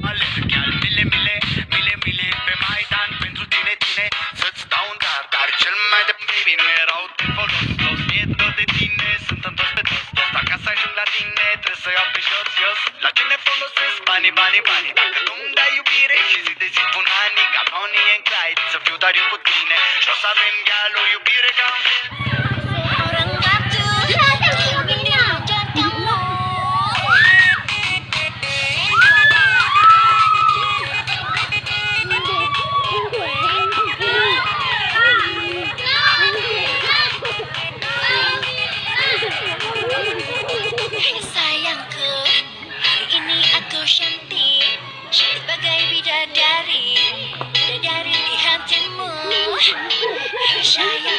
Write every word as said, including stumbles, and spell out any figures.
Chiar mile, mile, mile, mile pe Maidan pentru tine, tine să-ți dau un dar, dar cel mai de baby nu erau de folos, los, mie tot de tine, sunt întors pe toți, toți, dar ca să ajung la tine trebuie să iau pe jos, jos. La ce ne folosesc banii, banii, banii, dacă tu-mi dai iubire și zi de zi pun ani, ca Bonnie and Clyde, să fiu doar eu cu tine și o să avem gal o iubire ca un film. Cantik, cantik bagai bidadari, bidadari di hatimu. Sayang.